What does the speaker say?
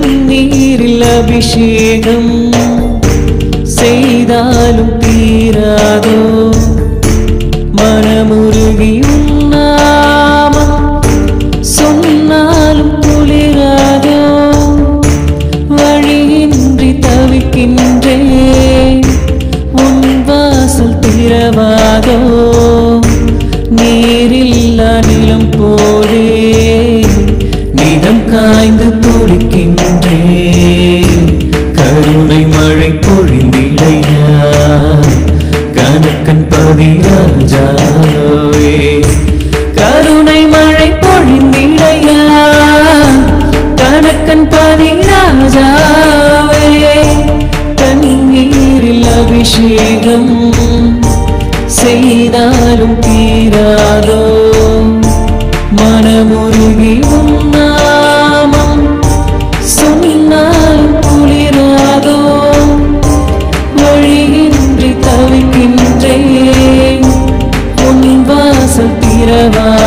தண்ணீரில் அபிஷேகம் செய்தாலும் தீராதோ மனமுருகி உன்னாமம் சொன்னாலும் குளிராதோ வழியின்றி தவிக்கின்றேன் உன் வாசல் திறவாதோ நீரில்லா நிலம் போலே நிலம் காய்ந்து துடிக்கின்றேன் கருணை மழை பொழிந்திடையா கணக்கன் பதிராஜாவே கருணை மழை பொழிந்திடையா கணக்கன் பதிராஜாவே தண்ணீரில் அபிஷேகம் செய்தாலும் தீராதோ மனமுருகி உன்னாமம் சொன்னாலும் குளிராதோ வழியின்றி தவிக்கின்றேன் உன் வாசல் திறவா